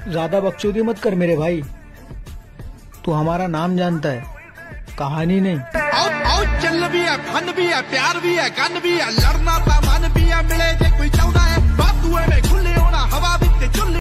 ज्यादा बकचोदी मत कर मेरे भाई, तू हमारा नाम जानता है, कहानी नहीं। आओ चल भी है, फन भी है, प्यार भी है, गन भी है, लड़ना पैमान भी है।